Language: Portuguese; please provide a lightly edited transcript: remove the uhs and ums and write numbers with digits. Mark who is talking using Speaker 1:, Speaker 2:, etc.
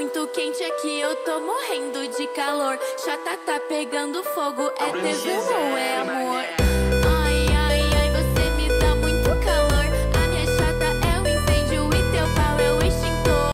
Speaker 1: muito quente aqui, eu tô morrendo de calor. Chata tá pegando fogo, é tesão ou é amor?